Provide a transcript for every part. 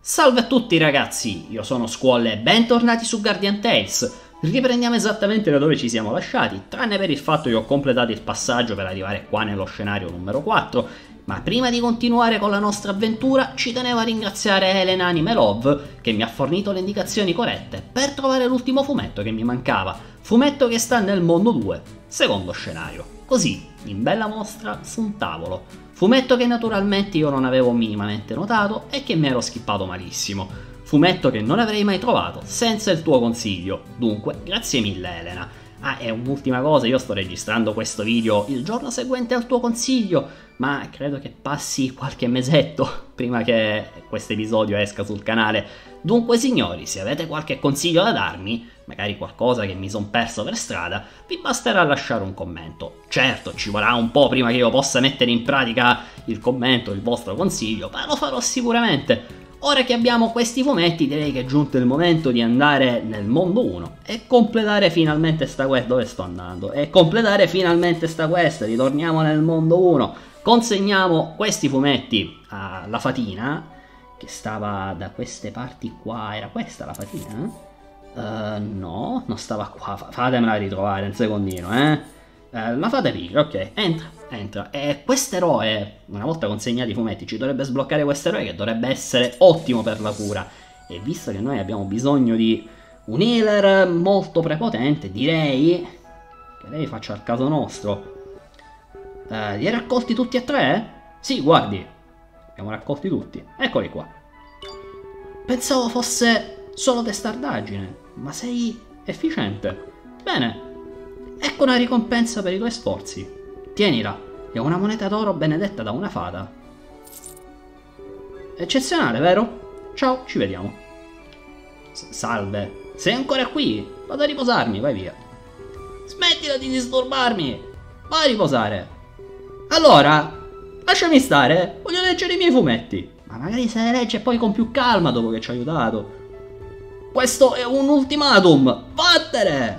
Salve a tutti ragazzi, io sono Squall e bentornati su Guardian Tales. Riprendiamo esattamente da dove ci siamo lasciati, tranne per il fatto che ho completato il passaggio per arrivare qua nello scenario numero 4, ma prima di continuare con la nostra avventura ci tenevo a ringraziare Elena Animelove che mi ha fornito le indicazioni corrette per trovare l'ultimo fumetto che mi mancava, fumetto che sta nel mondo 2, secondo scenario. Così, in bella mostra su un tavolo. Fumetto che naturalmente io non avevo minimamente notato e che mi ero skippato malissimo. Fumetto che non avrei mai trovato senza il tuo consiglio. Dunque, grazie mille Elena. Ah, e un'ultima cosa, io sto registrando questo video il giorno seguente al tuo consiglio, ma credo che passi qualche mesetto prima che questo episodio esca sul canale. Dunque signori, se avete qualche consiglio da darmi, magari qualcosa che mi son perso per strada, vi basterà lasciare un commento. Certo, ci vorrà un po' prima che io possa mettere in pratica il commento, il vostro consiglio, ma lo farò sicuramente. Ora che abbiamo questi fumetti direi che è giunto il momento di andare nel mondo 1 e completare finalmente sta quest. Dove sto andando? E completare finalmente sta quest, ritorniamo nel mondo 1, consegniamo questi fumetti alla fatina, che stava da queste parti qua. Era questa la fatina? No, non stava qua, fatemela ritrovare un secondino, la fate pigra, ok, entra, e quest'eroe, una volta consegnati i fumetti, ci dovrebbe sbloccare quest'eroe che dovrebbe essere ottimo per la cura, e visto che noi abbiamo bisogno di un healer molto prepotente, direi che lei faccia il caso nostro. Li hai raccolti tutti e tre? Sì, guardi, abbiamo raccolti tutti, eccoli qua. Pensavo fosse solo testardaggine, ma sei efficiente. Bene, ecco una ricompensa per i tuoi sforzi. Tienila, è una moneta d'oro benedetta da una fata. Eccezionale, vero? Ciao, ci vediamo. Salve, sei ancora qui? Vado a riposarmi, vai via. Smettila di disturbarmi, vai a riposare. Allora, lasciami stare, voglio leggere i miei fumetti. Ma magari se le legge poi con più calma dopo che ci ha aiutato. Questo è un ultimatum, vattene!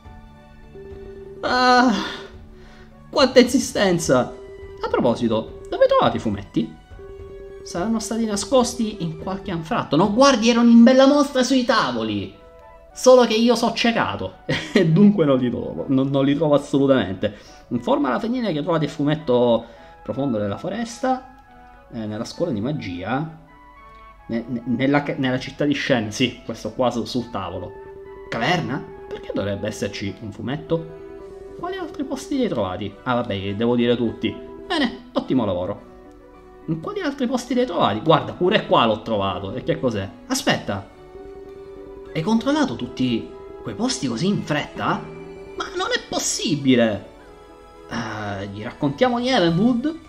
Ah, quanta insistenza! A proposito, dove trovate i fumetti? Saranno stati nascosti in qualche anfratto. No, guardi, erano in bella mostra sui tavoli. Solo che io so ciecato e dunque non li trovo, non li trovo assolutamente. Informa la femmina che trovate il fumetto profondo della foresta, nella scuola di magia, nella città di Shen. Sì, questo qua sul tavolo. Caverna? Perché dovrebbe esserci un fumetto? Quali altri posti li hai trovati? Ah vabbè, devo dire tutti. Bene, ottimo lavoro. In quali altri posti li hai trovati? Guarda, pure qua l'ho trovato. E che cos'è? Aspetta, hai controllato tutti quei posti così in fretta? Ma non è possibile! Gli raccontiamo di Heavenwood?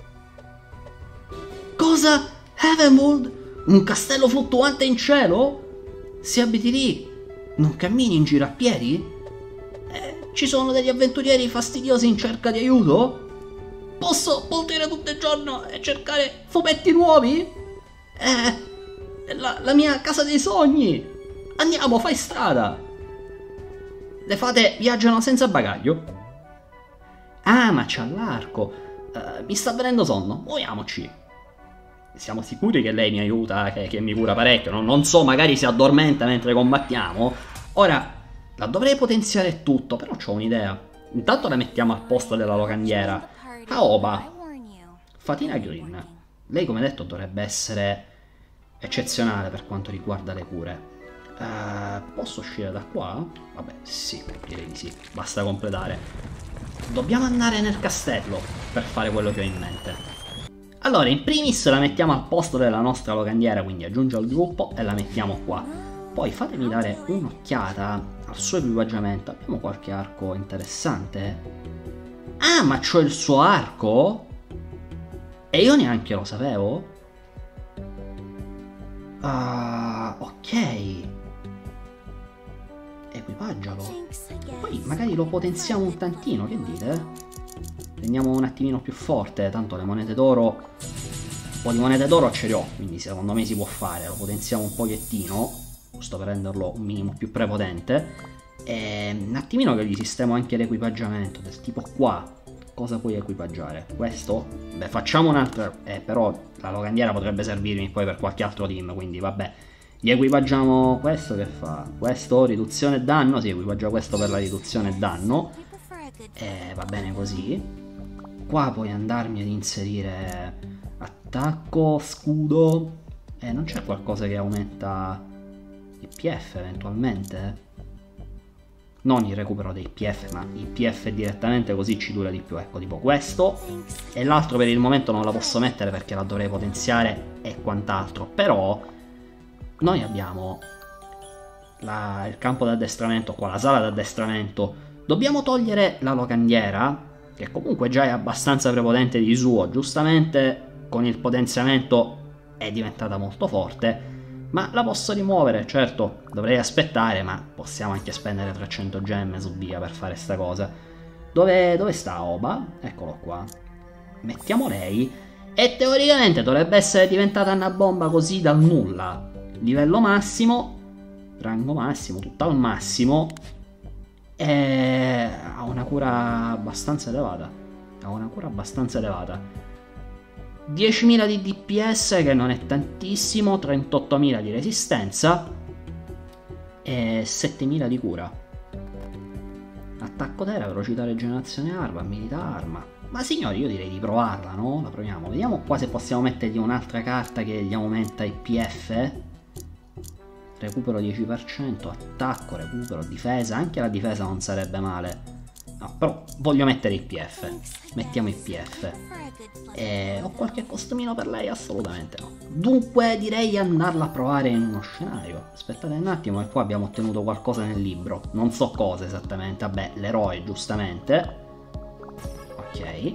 Cosa? Heavenwood? Un castello fluttuante in cielo? Se abiti lì, non cammini in giro a piedi? Ci sono degli avventurieri fastidiosi in cerca di aiuto? Posso poltrire tutto il giorno e cercare fumetti nuovi? La mia casa dei sogni! Andiamo, fai strada! Le fate viaggiano senza bagaglio? Ah, ma c'ha l'arco! Mi sta venendo sonno, muoviamoci! Siamo sicuri che lei mi aiuta, che mi cura parecchio? Non so, magari si addormenta mentre combattiamo. Ora, la dovrei potenziare tutto, però ho un'idea. Intanto la mettiamo al posto della locandiera. Aoba, Fatina Green. Lei, come detto, dovrebbe essere eccezionale per quanto riguarda le cure. Posso uscire da qua? Vabbè, sì, direi di sì. Basta completare. Dobbiamo andare nel castello per fare quello che ho in mente. Allora, in primis la mettiamo al posto della nostra locandiera, quindi aggiunge al gruppo e la mettiamo qua. Poi fatemi dare un'occhiata al suo equipaggiamento. Abbiamo qualche arco interessante? Ah, ma c'ho il suo arco? E io neanche lo sapevo? Ok. Equipaggialo. Poi magari lo potenziamo un tantino, che dite? Rendiamo un attimino più forte, tanto le monete d'oro, un po' di monete d'oro ce le ho, quindi secondo me si può fare. Lo potenziamo un pochettino, giusto per renderlo un minimo più prepotente, e un attimino che gli sistemo anche l'equipaggiamento, del tipo qua, cosa puoi equipaggiare? Questo? Beh, facciamo un'altra... però la locandiera potrebbe servirmi poi per qualche altro team, quindi vabbè. Gli equipaggiamo questo che fa? Questo, riduzione danno, sì, equipaggia questo per la riduzione danno. Va bene così. Qua puoi andarmi ad inserire attacco, scudo. Non c'è qualcosa che aumenta il PF eventualmente? Non il recupero dei PF, ma il PF direttamente, così ci dura di più, ecco, tipo questo. E l'altro per il momento non la posso mettere perché la dovrei potenziare e quant'altro. Però noi abbiamo il campo d'addestramento qua, la sala d'addestramento. Dobbiamo togliere la locandiera, che comunque già è abbastanza prepotente di suo. Giustamente con il potenziamento è diventata molto forte. Ma la posso rimuovere, certo, dovrei aspettare, ma possiamo anche spendere 300 gemme su via per fare sta cosa. Dove sta Oba? Eccolo qua. Mettiamo lei. E teoricamente dovrebbe essere diventata una bomba così dal nulla. Livello massimo, rango massimo, tutto al massimo. E ha una cura abbastanza elevata. 10.000 di DPS, che non è tantissimo, 38.000 di resistenza e 7.000 di cura. Attacco terra, velocità, rigenerazione arma, abilità arma. Ma signori, io direi di provarla, no? La proviamo. Vediamo qua se possiamo mettergli un'altra carta che gli aumenta i PF. Recupero 10%, attacco, recupero, difesa. Anche la difesa non sarebbe male. No, però voglio mettere il PF. Mettiamo il PF. Ho qualche costumino per lei? Assolutamente no. Dunque direi di andarla a provare in uno scenario. Aspettate un attimo, e qua abbiamo ottenuto qualcosa nel libro. Non so cosa esattamente. Vabbè, l'eroe giustamente. Ok.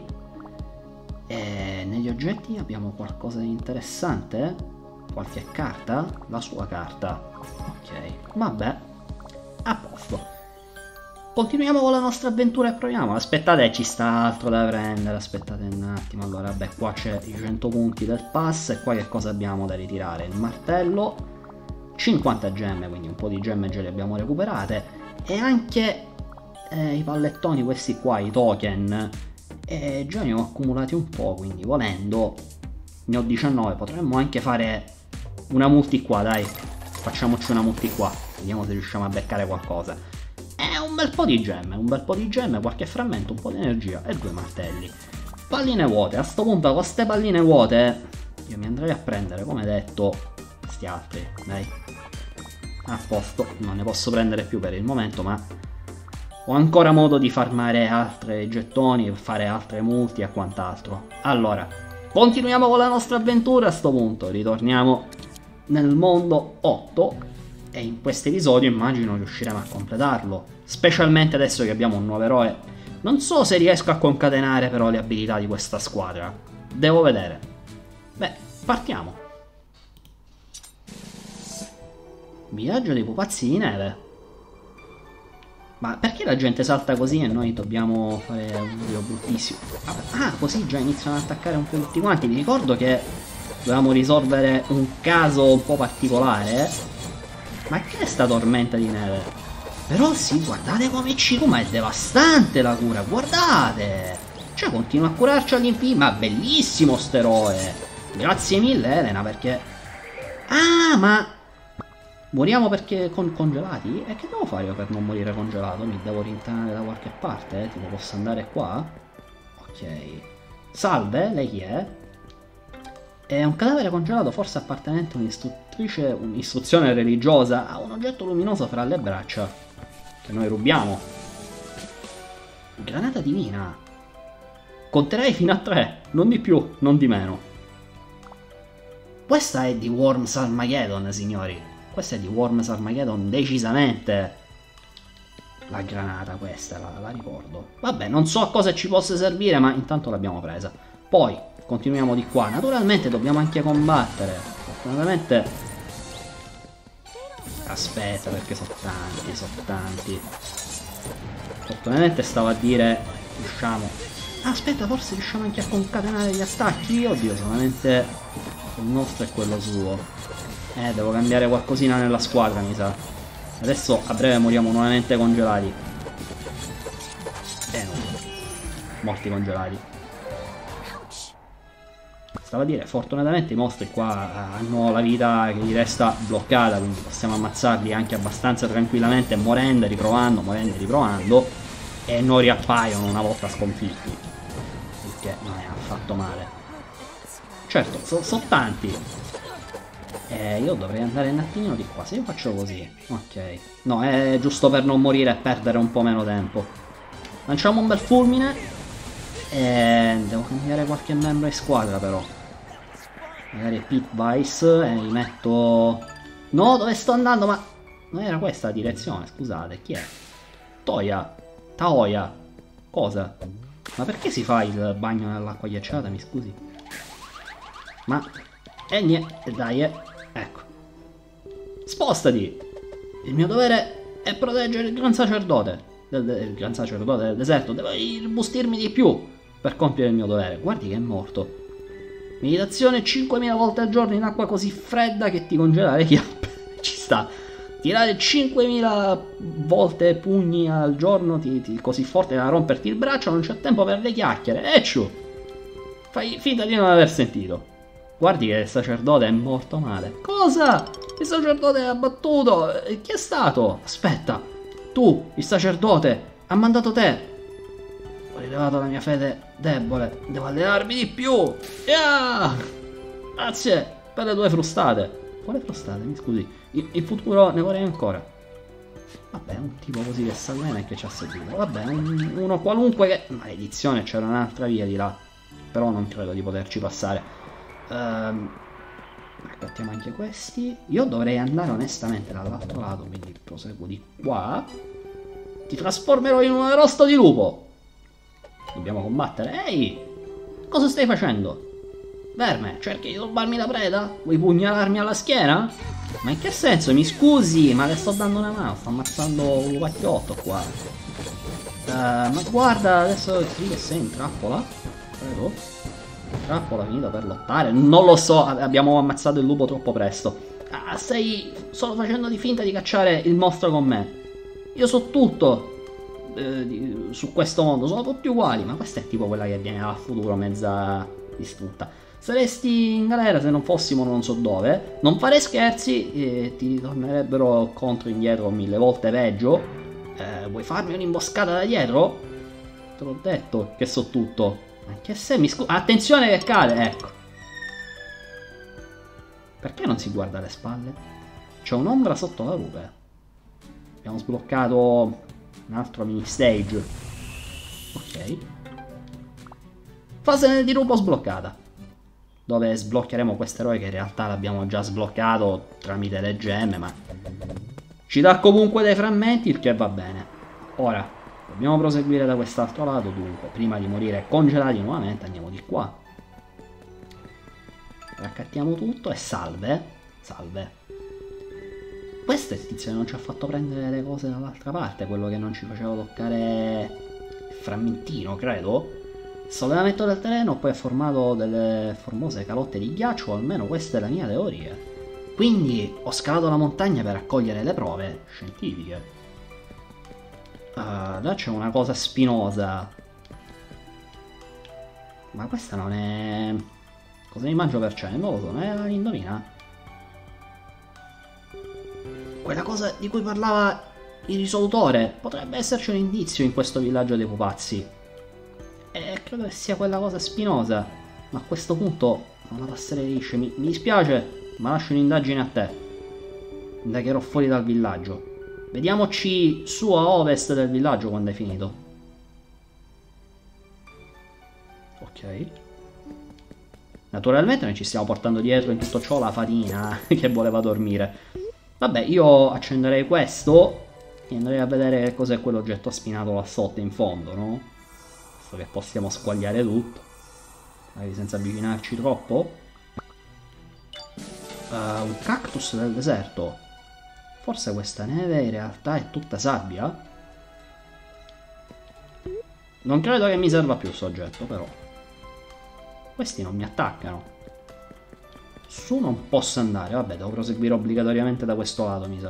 Negli oggetti abbiamo qualcosa di interessante? Qualche carta? La sua carta. Ok, vabbè. A posto. Continuiamo con la nostra avventura e proviamo. Aspettate, ci sta altro da prendere. Aspettate un attimo. Allora, beh, qua c'è i 100 punti del pass. E qua che cosa abbiamo da ritirare? Il martello, 50 gemme, quindi un po' di gemme già le abbiamo recuperate. E anche i pallettoni, questi qua, i token. E già ne ho accumulati un po', quindi volendo ne ho 19. Potremmo anche fare una multi qua, dai. Facciamoci una multi qua. Vediamo se riusciamo a beccare qualcosa. Un bel po' di gemme, qualche frammento, un po' di energia e 2 martelli. Palline vuote, a sto punto con queste palline vuote io mi andrei a prendere, come detto, questi altri, dai. A posto, non ne posso prendere più per il momento, ma ho ancora modo di farmare altri gettoni, fare altre multi e quant'altro. Allora, continuiamo con la nostra avventura a sto punto, ritorniamo nel mondo 8. E in questo episodio immagino riusciremo a completarlo. Specialmente adesso che abbiamo un nuovo eroe. Non so se riesco a concatenare però le abilità di questa squadra. Devo vedere. Beh, partiamo. Viaggio dei pupazzi di neve. Ma perché la gente salta così e noi dobbiamo fare un video bruttissimo? Ah, così già iniziano ad attaccare un po' tutti quanti. Vi ricordo che dovevamo risolvere un caso un po' particolare. Ma che è sta tormenta di neve? Però sì, guardate come è devastante la cura, guardate! Cioè continua a curarci all'infinito, ma bellissimo st'eroe! Grazie mille Elena, perché... Ah, ma... Moriamo perché congelati? E che devo fare io per non morire congelato? Mi devo rintanare da qualche parte? Tipo posso andare qua? Ok. Salve, lei chi è? È un cadavere congelato, forse appartenente a un'istruzione religiosa. Ha un oggetto luminoso fra le braccia che noi rubiamo. Granata divina. Conterei fino a 3, non di più, non di meno. Questa è di Worms Armageddon, signori. Questa è di Worms Armageddon, decisamente. La granata questa, la ricordo. Vabbè, non so a cosa ci possa servire, ma intanto l'abbiamo presa. Poi continuiamo di qua. Naturalmente dobbiamo anche combattere. Fortunatamente... Aspetta, perché sono tanti. Fortunatamente stavo a dire... Riusciamo... Ah, aspetta, forse riusciamo anche a concatenare gli attacchi. Oddio, solamente il nostro è quello suo. Devo cambiare qualcosina nella squadra, mi sa. Adesso a breve moriamo nuovamente congelati. No. morti congelati. Stavo a dire, fortunatamente i mostri qua hanno la vita che gli resta bloccata, quindi possiamo ammazzarli anche abbastanza tranquillamente, morendo e riprovando, e non riappaiono una volta sconfitti, il che non è affatto male. Certo, sono tanti. Io dovrei andare un attimino di qua, se io faccio così. Ok. No, è giusto per non morire e perdere un po' meno tempo. Lanciamo un bel fulmine. Devo cambiare qualche membro di squadra però. Magari Pit Vice e mi metto... No, dove sto andando? Ma non era questa la direzione, scusate, chi è? Toya. Taoya. Cosa? Ma perché si fa il bagno nell'acqua ghiacciata, mi scusi? Ma... niente, dai, ecco. Spostati! Il mio dovere è proteggere il gran sacerdote. Il gran sacerdote del deserto. Devo imbustirmi di più per compiere il mio dovere. Guardi che è morto. Meditazione 5000 volte al giorno in acqua così fredda che ti congela le chiappe. Ci sta. Tirare 5000 volte pugni al giorno così forte da romperti il braccio, non c'è tempo per le chiacchiere. Ecciu! Fai finta di non aver sentito. Guardi che il sacerdote è morto male. Cosa? Il sacerdote è abbattuto. Chi è stato? Aspetta. Tu, il sacerdote, ha mandato te. Ho rilevato la mia fede debole. Devo allenarmi di più. Yeah! Grazie per le tue frustate. Quale frustate? Mi scusi. In futuro ne vorrei ancora. Vabbè, un tipo così che sa bene e che ci ha seguito. Vabbè, uno qualunque che... Maledizione, c'era un'altra via di là. Però non credo di poterci passare. Accattiamo anche questi. Io dovrei andare onestamente dall'altro lato, quindi proseguo di qua. Ti trasformerò in un arrosto di lupo. Dobbiamo combattere. Ehi! Cosa stai facendo? Verme, cerchi di rubarmi la preda? Vuoi pugnalarmi alla schiena? Ma in che senso? Mi scusi, ma le sto dando una mano. Sto ammazzando un lupacchiotto qua. Ma guarda, adesso qui che sei in trappola? Credo. Trappola finita per lottare? Non lo so, abbiamo ammazzato il lupo troppo presto. Stai solo facendo di finta di cacciare il mostro con me. Io so tutto su questo mondo, sono tutti uguali. Ma questa è tipo quella che viene dal futuro mezza distrutta. Saresti in galera se non fossimo non so dove. Non fare scherzi, ti ritornerebbero contro indietro 1000 volte peggio. Vuoi farmi un'imboscata da dietro? Te l'ho detto che so tutto. Ma che se mi scusa? Attenzione che cade, ecco. Perché non si guarda alle spalle? C'è un'ombra sotto la rupe. Abbiamo sbloccato un altro mini stage. Ok. Fase di rupo sbloccata. Dove sbloccheremo quest'eroe che in realtà l'abbiamo già sbloccato tramite le gemme, ma ci dà comunque dei frammenti, il che va bene. Ora, dobbiamo proseguire da quest'altro lato, dunque, prima di morire congelati nuovamente, andiamo di qua. Raccattiamo tutto e salve. Salve. Questo è il tizio che non ci ha fatto prendere le cose dall'altra parte, quello che non ci faceva toccare il frammentino, credo. Il sollevamento del terreno poi ha formato delle formose calotte di ghiaccio, o almeno questa è la mia teoria. Quindi ho scalato la montagna per raccogliere le prove scientifiche. Là c'è una cosa spinosa. Ma questa non è... Cosa mi mangio per cena? Non lo so, non è... Indovina? Quella cosa di cui parlava il risolutore. Potrebbe esserci un indizio in questo villaggio dei pupazzi. Credo che sia quella cosa spinosa. Ma a questo punto non la passerei liscia. Mi dispiace, ma lascio un'indagine a te. Indagherò fuori dal villaggio. Vediamoci su a ovest del villaggio quando hai finito. Ok. Naturalmente noi ci stiamo portando dietro in tutto ciò la fatina che voleva dormire. Vabbè, io accenderei questo e andrei a vedere che cos'è quell'oggetto spinato là sotto in fondo, no? Visto che possiamo squagliare tutto. Magari senza avvicinarci troppo. Un cactus del deserto. Forse questa neve in realtà è tutta sabbia? Non credo che mi serva più questo oggetto, però. Questi non mi attaccano. Su non posso andare. Vabbè, devo proseguire obbligatoriamente da questo lato, mi sa.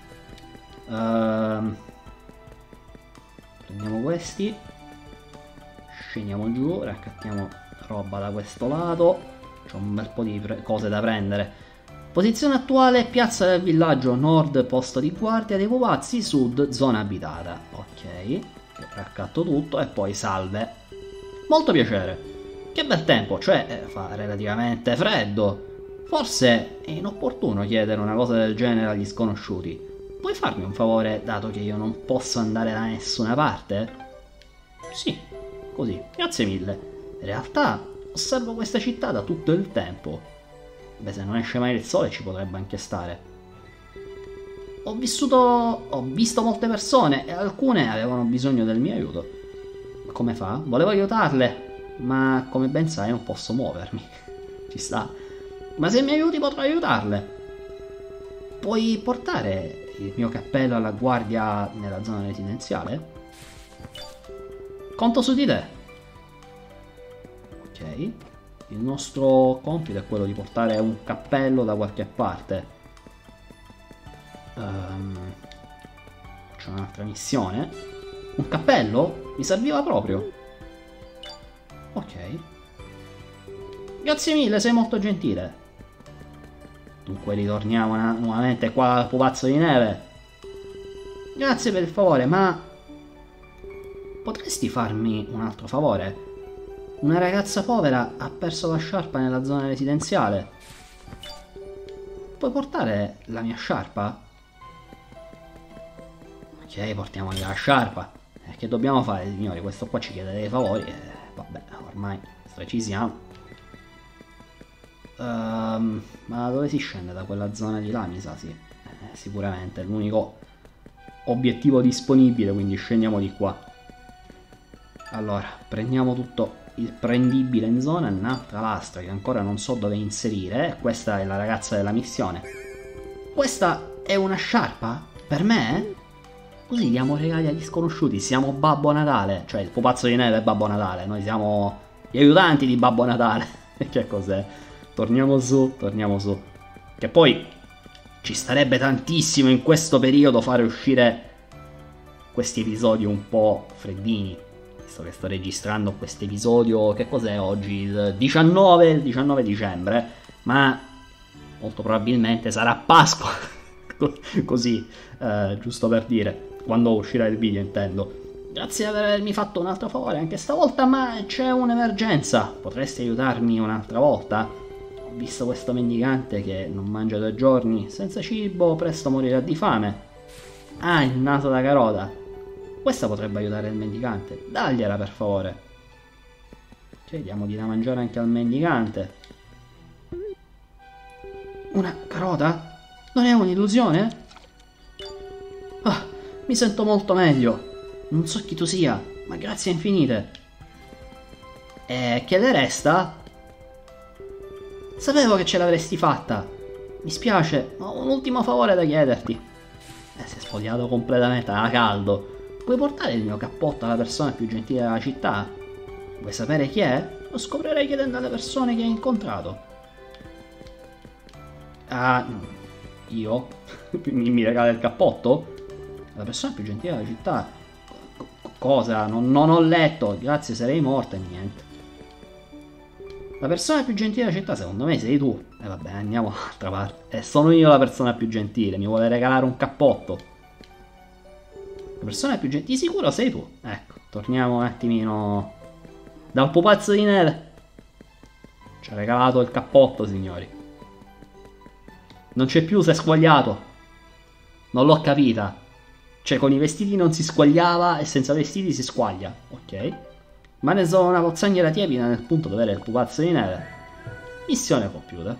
Prendiamo questi. Scendiamo giù, raccattiamo roba da questo lato. C'ho un bel po' di cose da prendere. Posizione attuale, piazza del villaggio, nord posto di guardia dei pupazzi, sud zona abitata. Ok, raccatto tutto e poi salve. Molto piacere. Che bel tempo, cioè fa relativamente freddo. Forse è inopportuno chiedere una cosa del genere agli sconosciuti. Puoi farmi un favore, dato che io non posso andare da nessuna parte? Sì, così, grazie mille. In realtà osservo questa città da tutto il tempo. Beh, se non esce mai il sole ci potrebbe anche stare. Ho visto molte persone e alcune avevano bisogno del mio aiuto. Come fa? Volevo aiutarle, ma come ben sai non posso muovermi. Ci sta. Ma se mi aiuti potrò aiutarle. Puoi portare il mio cappello alla guardia nella zona residenziale? Conto su di te. Ok. Il nostro compito è quello di portare un cappello da qualche parte. C'è un'altra missione. Un cappello? Mi serviva proprio. Ok. Grazie mille, sei molto gentile. Dunque ritorniamo nuovamente qua al pupazzo di neve. Grazie per il favore, ma potresti farmi un altro favore? Una ragazza povera ha perso la sciarpa nella zona residenziale. Puoi portare la mia sciarpa? Ok, portiamogli la sciarpa. Che dobbiamo fare, signori? Questo qua ci chiede dei favori. Vabbè, ormai ci siamo. Ma dove si scende? Da quella zona di là, mi sa, sì. Sicuramente, è l'unico obiettivo disponibile, quindi scendiamo di qua. Allora, prendiamo tutto il prendibile in zona, un'altra lastra che ancora non so dove inserire. Questa è la ragazza della missione. Questa è una sciarpa? Per me? Così diamo regali agli sconosciuti. Siamo Babbo Natale. Cioè il pupazzo di neve è Babbo Natale. Noi siamo gli aiutanti di Babbo Natale. Che cos'è? Torniamo su, torniamo su. Che poi ci starebbe tantissimo in questo periodo fare uscire questi episodi un po' freddini. Visto che sto registrando questo episodio, che cos'è oggi? Il 19 dicembre. Ma molto probabilmente sarà Pasqua. Così, giusto per dire. Quando uscirà il video, intendo. Grazie per avermi fatto un altro favore anche stavolta, ma c'è un'emergenza. Potresti aiutarmi un'altra volta? Ho visto questo mendicante che non mangia da giorni, senza cibo, presto morirà di fame. Ah, il naso da carota. Questa potrebbe aiutare il mendicante. Dagliela per favore. Cioè, diamogli da mangiare anche al mendicante. Una carota? Non è un'illusione? Ah, mi sento molto meglio. Non so chi tu sia, ma grazie infinite. E che le resta? Sapevo che ce l'avresti fatta. Mi spiace, ma ho un ultimo favore da chiederti. Si è spogliato completamente, era caldo. Puoi portare il mio cappotto alla persona più gentile della città? Vuoi sapere chi è? Lo scoprirei chiedendo alle persone che hai incontrato. Ah, io? Mi regala il cappotto? La persona più gentile della città? Cosa? Non ho letto. Grazie, sarei morta e niente. La persona più gentile della città, secondo me, sei tu. E vabbè, andiamo dall'altra parte. Sono io la persona più gentile. Mi vuole regalare un cappotto. La persona più gentile, di sicuro sei tu. Ecco, torniamo un attimino dal pupazzo di neve. Ci ha regalato il cappotto, signori. Non c'è più, si è squagliato. Non l'ho capita. Cioè, con i vestiti non si squagliava e senza vestiti si squaglia. Ok. Ma ne sono una pozzanghera tiepida nel punto dove era il pupazzo di neve. Missione compiuta.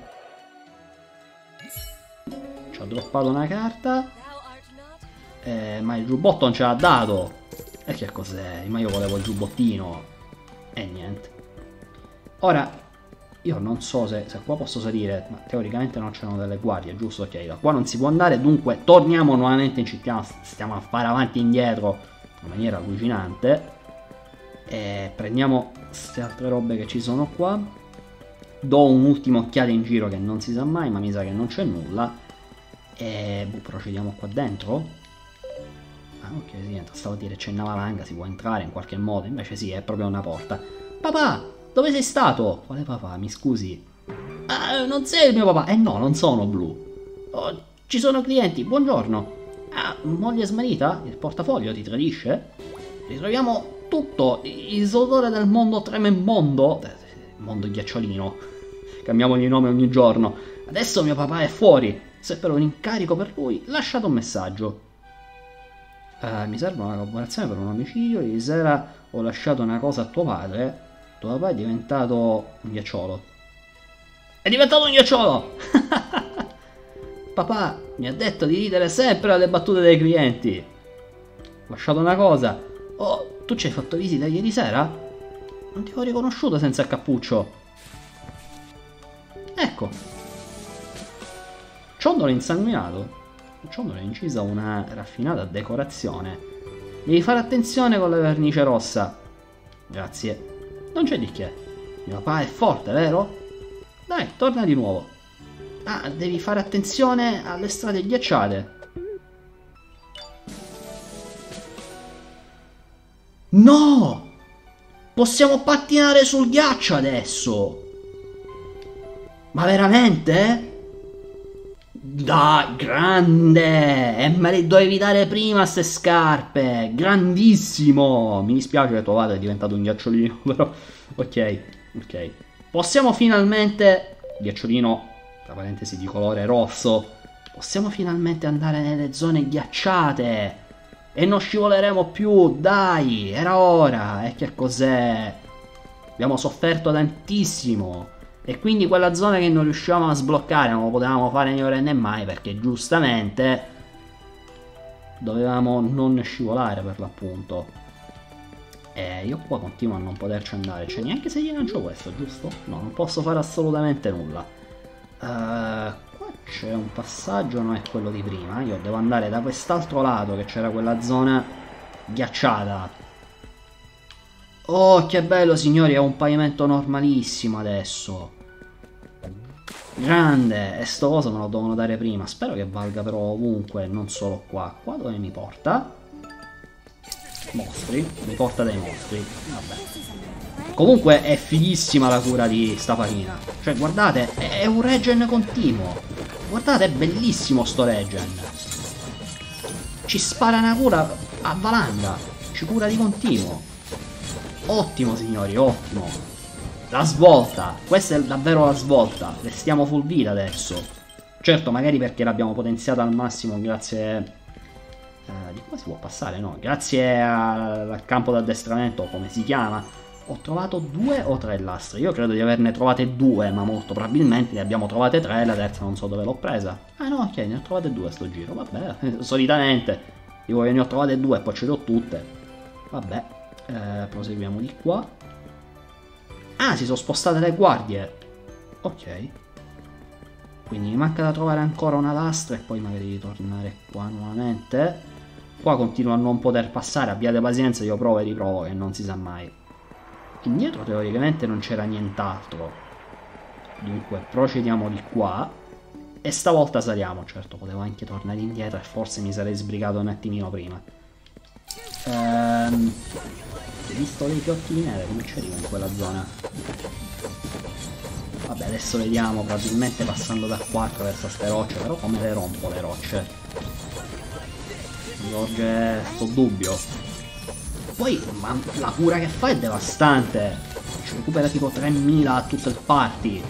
Ci ha droppato una carta. Ma il giubbotto non ce l'ha dato. E che cos'è? Ma io volevo il giubbottino. E niente. Ora, io non so se qua posso salire, ma teoricamente non c'erano delle guardie, giusto? Ok, da qua non si può andare, dunque torniamo nuovamente in città, stiamo a fare avanti e indietro in maniera allucinante. E prendiamo queste altre robe che ci sono qua. Do un'ultima occhiata in giro che non si sa mai, ma mi sa che non c'è nulla. E procediamo qua dentro. ok, sì, entra, stavo a dire c'è una valanga, si può entrare in qualche modo, invece sì, è proprio una porta. Papà, dove sei stato? Quale papà, mi scusi? Ah, non sei il mio papà. Eh no, non sono blu. Oh, ci sono clienti, buongiorno. Ah, moglie smarrita? Il portafoglio ti tradisce? Ritroviamo tutto, il sudore del mondo trememondo. Mondo ghiacciolino. Cambiamogli nome ogni giorno. Adesso mio papà è fuori. Se per un incarico per lui, lasciate un messaggio. Mi serve una collaborazione per un omicidio. Ieri sera ho lasciato una cosa a tuo padre. Tuo papà è diventato un ghiacciolo. È diventato un ghiacciolo! Papà mi ha detto di ridere sempre alle battute dei clienti. Ho lasciato una cosa. Oh, tu ci hai fatto visita ieri sera? Non ti ho riconosciuto senza il cappuccio. Ecco. Ciondolo insanguinato. Ciondolo è incisa una raffinata decorazione. Devi fare attenzione con la vernice rossa. Grazie. Non c'è di che. Mio papà è forte, vero? Dai, torna di nuovo. Ah, devi fare attenzione alle strade ghiacciate. No! Possiamo pattinare sul ghiaccio adesso! Ma veramente? Dai, grande! E me le dovevi dare prima ste scarpe! Grandissimo! Mi dispiace che tuo padre è diventato un ghiacciolino, però... Ok, ok. Possiamo finalmente... Ghiacciolino, tra parentesi, di colore rosso. Possiamo finalmente andare nelle zone ghiacciate. E non scivoleremo più, dai! Era ora! E che cos'è? Abbiamo sofferto tantissimo. E quindi quella zona che non riuscivamo a sbloccare non lo potevamo fare né ora né mai, perché giustamente dovevamo non scivolare per l'appunto. E io qua continuo a non poterci andare, cioè neanche se gli lancio questo, giusto? No, non posso fare assolutamente nulla. Qua c'è un passaggio, non è quello di prima. Io devo andare da quest'altro lato, che c'era quella zona ghiacciata. Oh, che bello, signori, è un pavimento normalissimo adesso. Grande, e sto coso me lo devono dare prima. Spero che valga però ovunque, non solo qua. Qua dove mi porta? Mostri, mi porta dai mostri. Vabbè. Comunque è fighissima la cura di sta farina. Cioè, guardate, è un regen continuo. Guardate, è bellissimo sto regen. Ci spara una cura a valanga. Ci cura di continuo. Ottimo, signori, ottimo. La svolta. Questa è davvero la svolta. Restiamo full vita adesso. Certo, magari perché l'abbiamo potenziata al massimo grazie... di qua si può passare, no? Grazie al campo d'addestramento, come si chiama. Ho trovato 2 o 3 lastre. Io credo di averne trovate 2, ma molto probabilmente ne abbiamo trovate 3. La terza non so dove l'ho presa. Ah no, ok, ne ho trovate 2 sto giro. Vabbè, solitamente dico che ne ho trovate 2 e poi ce le ho tutte. Vabbè, proseguiamo di qua. Ah, si sono spostate le guardie. Ok. Quindi mi manca da trovare ancora una lastra e poi magari ritornare qua nuovamente. Qua continuo a non poter passare, abbiate pazienza, io provo e riprovo che non si sa mai. Indietro teoricamente non c'era nient'altro. Dunque procediamo di qua. E stavolta saliamo, certo potevo anche tornare indietro e forse mi sarei sbrigato un attimino prima. Visto dei fiocchi di neve, come ci arrivo in quella zona? Vabbè, adesso vediamo, probabilmente passando da qua attraverso ste rocce, però come le rompo le rocce? Mi sorge sto dubbio. Poi, ma la cura che fa è devastante. Ci recupera tipo 3000 a tutto il party.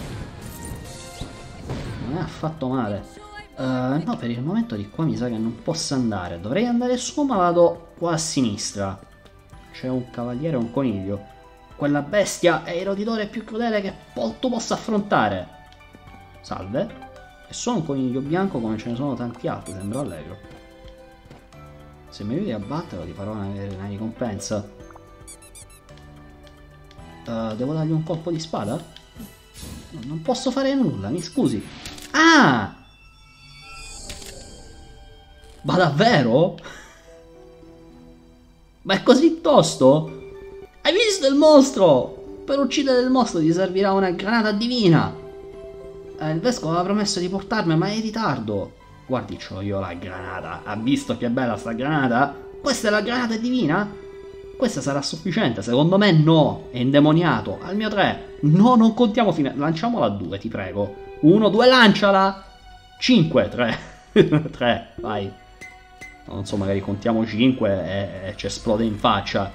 Non è affatto male. No, per il momento di qua mi sa che non posso andare. Dovrei andare su, ma vado qua a sinistra. C'è un cavaliere e un coniglio. Quella bestia è il roditore più crudele che tu possa affrontare. Salve. E sono un coniglio bianco come ce ne sono tanti altri, sembra allegro. Se mi aiuti a batterlo ti farò una ricompensa. Devo dargli un colpo di spada? No, non posso fare nulla, mi scusi. Ah! Ma davvero? Ma è così tosto? Hai visto il mostro? Per uccidere il mostro ti servirà una granata divina. Il vescovo aveva promesso di portarmi, ma è in ritardo. Guardi, c'ho io la granata. Ha visto che bella sta granata? Questa è la granata divina? Questa sarà sufficiente? Secondo me no, è indemoniato. Al mio 3. No, non contiamo fino a... Lanciamola a 2, ti prego. 1, 2, lanciala! 5, 3. 3, vai. Non so, magari contiamo 5 e ci esplode in faccia.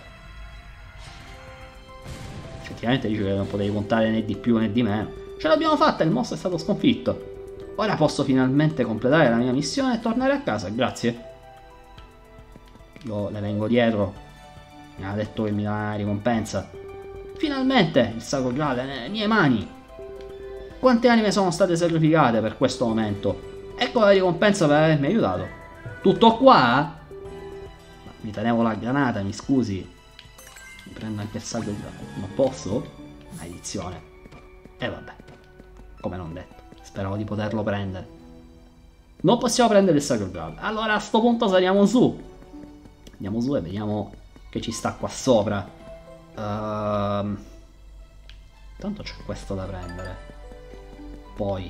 Effettivamente dice che non potevi contare né di più né di meno. Ce l'abbiamo fatta, il mostro è stato sconfitto. Ora posso finalmente completare la mia missione e tornare a casa, grazie. Io le vengo dietro. Mi ha detto che mi dà una ricompensa. Finalmente il Sacro Graal è nelle mie mani. Quante anime sono state sacrificate per questo momento? Ecco la ricompensa per avermi aiutato. Tutto qua? Ma mi tenevo la granata, mi scusi. Mi prendo anche il Sacro Graal. Non posso? Maledizione. E vabbè. Come non detto. Speravo di poterlo prendere. Non possiamo prendere il Sacro Graal. Allora a sto punto saliamo su. Andiamo su e vediamo che ci sta qua sopra. Tanto c'è questo da prendere. Poi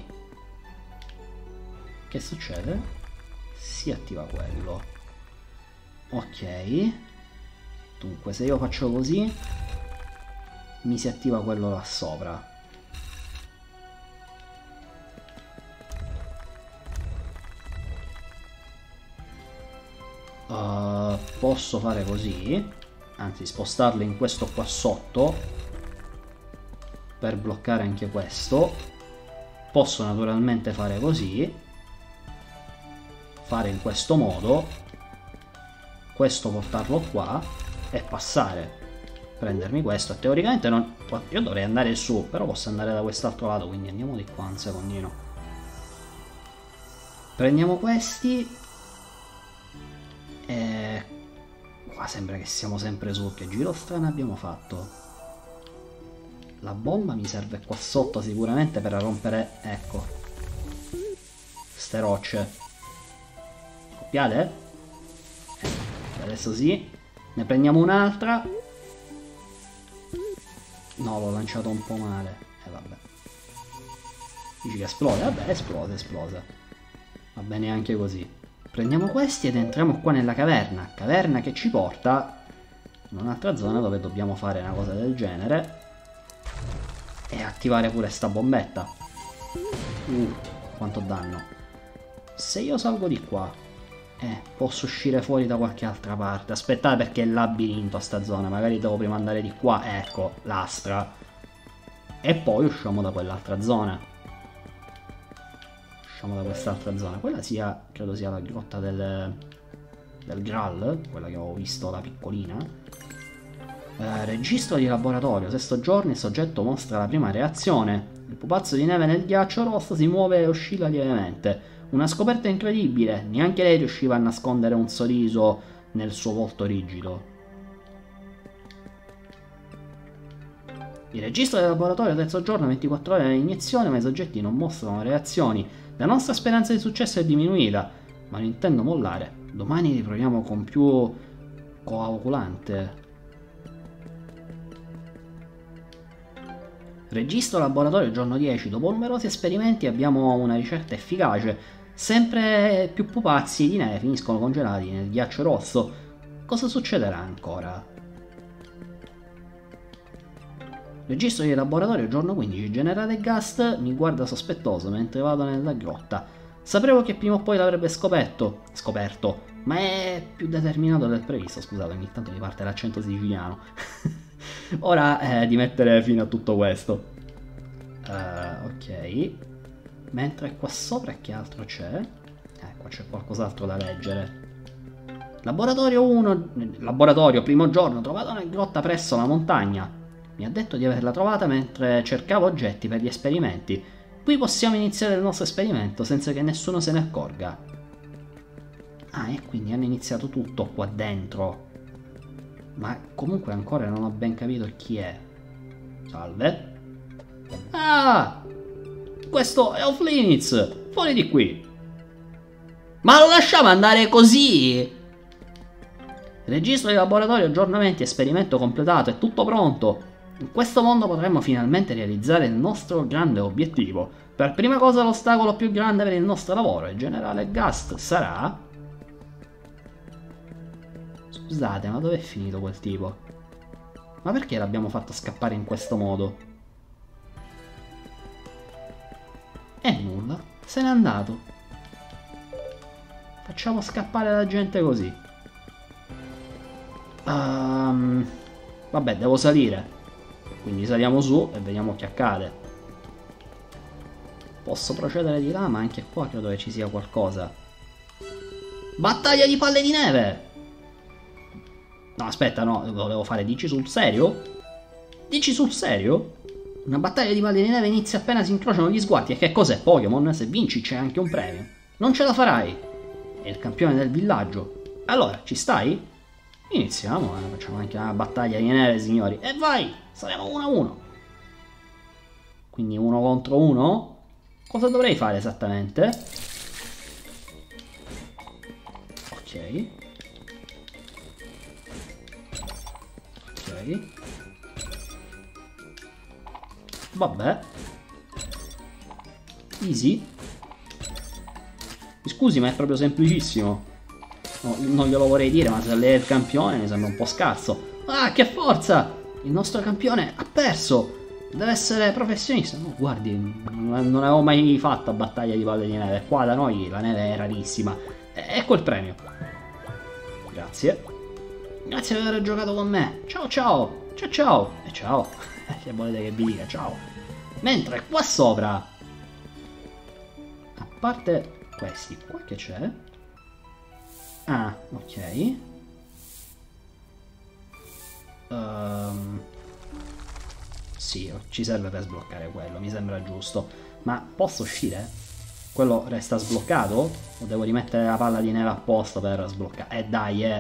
che succede? Si attiva quello. Ok. Dunque se io faccio così mi si attiva quello là sopra. Posso fare così, anzi spostarlo in questo qua sotto per bloccare anche questo. Posso naturalmente fare così, fare in questo modo, questo portarlo qua e passare, prendermi questo. E teoricamente non... io dovrei andare su, però posso andare da quest'altro lato, quindi andiamo di qua un secondino. Prendiamo questi. E qua sembra che siamo sempre su. Che giro strano abbiamo fatto? La bomba mi serve qua sotto sicuramente per rompere, ecco, ste rocce. Copiate? Adesso sì. Ne prendiamo un'altra. No, l'ho lanciato un po' male. Vabbè. Dici che esplode? Vabbè, esplode. Va bene anche così. Prendiamo questi ed entriamo qua nella caverna. Caverna che ci porta in un'altra zona dove dobbiamo fare una cosa del genere. E attivare pure sta bombetta. Quanto danno. Se io salgo di qua, posso uscire fuori da qualche altra parte. Aspettate, perché è il labirinto a sta zona. Magari devo prima andare di qua. Ecco, l'astra. E poi usciamo da quell'altra zona. Da quest'altra zona. Quella credo sia la grotta del Graal, quella che avevo visto, la piccolina. Registro di laboratorio. Sesto giorno, il soggetto mostra la prima reazione. Il pupazzo di neve nel ghiaccio rosso si muove e oscilla lievemente. Una scoperta incredibile. Neanche lei riusciva a nascondere un sorriso nel suo volto rigido. Il registro del laboratorio, terzo giorno, 24 ore all'iniezione, ma i soggetti non mostrano reazioni. La nostra speranza di successo è diminuita, ma non intendo mollare. Domani riproviamo con più coagulante. Registro laboratorio giorno 10. Dopo numerosi esperimenti abbiamo una ricetta efficace. Sempre più pupazzi di neve finiscono congelati nel ghiaccio rosso. Cosa succederà ancora? Registro di laboratorio giorno 15. Generale Gast mi guarda sospettoso mentre vado nella grotta. Sapevo che prima o poi l'avrebbe scoperto, ma è più determinato del previsto. Scusate, ogni tanto mi parte l'accento siciliano. Ora di mettere fine a tutto questo. Ok. Mentre qua sopra che altro c'è? Qua c'è qualcos'altro da leggere. Laboratorio 1. Laboratorio, primo giorno, trovato nella grotta presso la montagna. Mi ha detto di averla trovata mentre cercavo oggetti per gli esperimenti. Qui possiamo iniziare il nostro esperimento senza che nessuno se ne accorga. E quindi hanno iniziato tutto qua dentro. Ma comunque ancora non ho ben capito chi è. Salve. Questo è Offlinitz. Fuori di qui. Ma lo lasciamo andare così? Registro di laboratorio, aggiornamenti, esperimento completato, è tutto pronto. In questo mondo potremmo finalmente realizzare il nostro grande obiettivo. Per prima cosa l'ostacolo più grande per il nostro lavoro, il generale Gast, sarà... Scusate, ma dov'è finito quel tipo? Ma perché l'abbiamo fatto scappare in questo modo? E nulla, se n'è andato. Facciamo scappare la gente così. Vabbè, devo salire. Quindi saliamo su e vediamo che accade. Posso procedere di là, ma anche qua credo che ci sia qualcosa. Battaglia di palle di neve! No, aspetta, no, lo volevo fare. Dici sul serio? Dici sul serio? Una battaglia di palle di neve inizia appena si incrociano gli sguardi. E che cos'è, Pokémon? Se vinci c'è anche un premio. Non ce la farai! È il campione del villaggio. Allora, ci stai? Iniziamo, facciamo anche una battaglia di neve, signori. E vai! Saremo 1-1. Quindi 1 contro 1? Cosa dovrei fare esattamente? Ok. Ok. Vabbè. Easy. Mi scusi, ma è proprio semplicissimo. No, non glielo vorrei dire, ma se lei è il campione mi sembra un po' scarso. Ah, che forza! Il nostro campione ha perso! Deve essere professionista. No, guardi, non avevo mai fatto battaglia di palle di neve. Qua da noi la neve è rarissima. Ecco il premio. Grazie. Grazie per aver giocato con me. Ciao ciao. Ciao ciao. E ciao. Che volete che vi dica? Ciao. Mentre qua sopra, a parte questi, qua che c'è? Ah, ok. Sì, ci serve per sbloccare quello, mi sembra giusto. Ma posso uscire? Quello resta sbloccato? O devo rimettere la palla di neve a posto per sbloccare? Dai,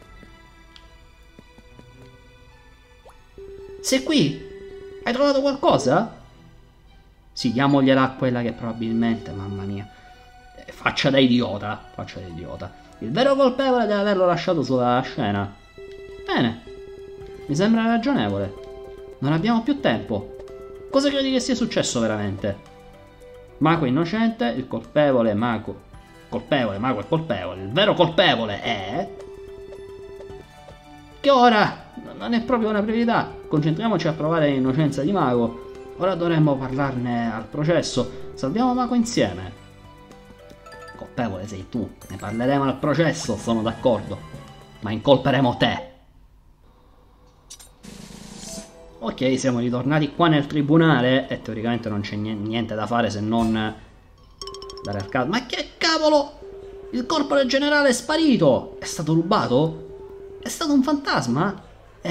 Sei qui? Hai trovato qualcosa? Sì, diamogliela a quella che probabilmente, mamma mia. Faccia da idiota, faccia da idiota. Il vero colpevole deve averlo lasciato sulla scena. Bene, mi sembra ragionevole. Non abbiamo più tempo. Cosa credi che sia successo veramente? Mago innocente, il colpevole Mago. Colpevole, Mago è colpevole. Il vero colpevole è... Che ora non è proprio una priorità. Concentriamoci a provare l'innocenza di Mago. Ora dovremmo parlarne al processo. Salviamo Mago insieme. Colpevole sei tu. Ne parleremo al processo, sono d'accordo. Ma incolperemo te. Ok, siamo ritornati qua nel tribunale e teoricamente non c'è niente da fare se non dare al caso. Ma che cavolo! Il corpo del generale è sparito! È stato rubato? È stato un fantasma?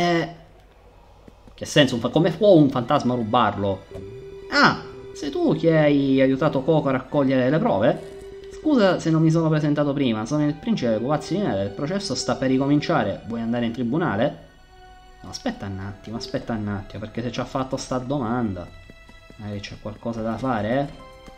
Che senso? Come può un fantasma rubarlo? Ah, sei tu che hai aiutato Coco a raccogliere le prove? Scusa se non mi sono presentato prima, sono il principe Pupazzi di Neve, il processo sta per ricominciare, vuoi andare in tribunale? No, aspetta un attimo, perché se ci ha fatto sta domanda, c'è qualcosa da fare,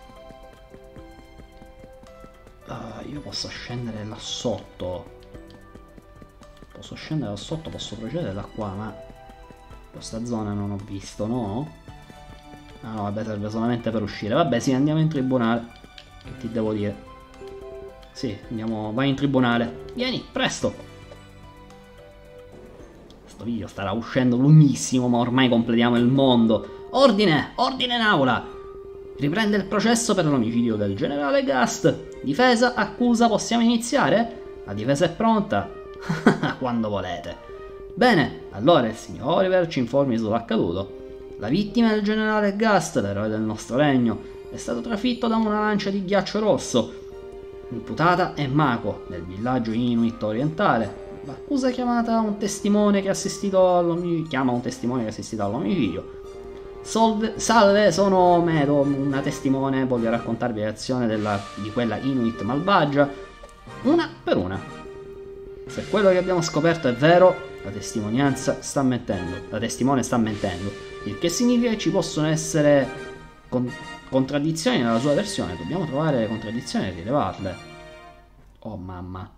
io posso scendere là sotto. Posso scendere là sotto, posso procedere da qua, ma questa zona non ho visto, no? Ah no, vabbè, serve solamente per uscire. Vabbè, sì, andiamo in tribunale. Che ti devo dire? Sì, andiamo, vai in tribunale. Vieni, presto! Questo video starà uscendo lunghissimo, ma ormai completiamo il mondo. Ordine! Ordine in aula! Riprende il processo per l'omicidio del generale Gast. Difesa, accusa, possiamo iniziare? La difesa è pronta. Quando volete. Bene, allora il signor Oliver ci informi sull'accaduto. La vittima del generale Gast, l'eroe del nostro regno, è stato trafitto da una lancia di ghiaccio rosso. L'imputata è Mako, del villaggio Inuit orientale. L'accusa chiama un testimone che ha assistito all'omicidio. Salve, sono Medo, una testimone, voglio raccontarvi l'azione di quella Inuit malvagia, una per una. Se quello che abbiamo scoperto è vero, la testimone sta mentendo, il che significa che ci possono essere contraddizioni nella sua versione, dobbiamo trovare le contraddizioni e rilevarle. Oh mamma.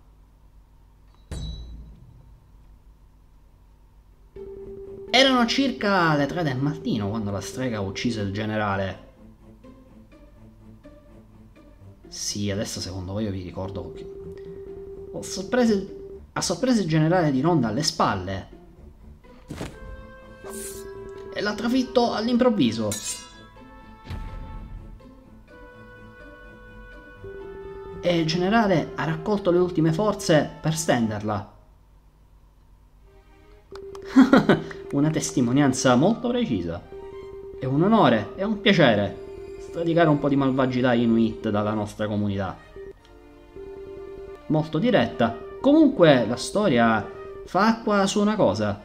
Erano circa le 3 del mattino quando la strega ha ucciso il generale. Sì, adesso secondo voi io vi ricordo che ho sorpreso a sorpresa il generale di Ronda alle spalle e l'ha trafitto all'improvviso. E il generale ha raccolto le ultime forze per stenderla. Una testimonianza molto precisa. È un onore, è un piacere sradicare un po' di malvagità Inuit dalla nostra comunità. Molto diretta. Comunque la storia fa acqua su una cosa.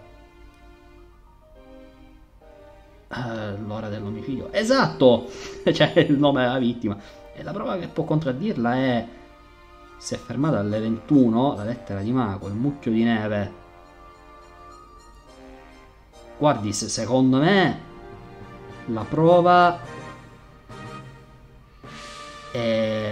L'ora dell'omicidio. Esatto! C'è il nome della vittima. E la prova che può contraddirla è... Si è fermata alle 21, la lettera di Mako, il mucchio di neve. Guardi, secondo me la prova è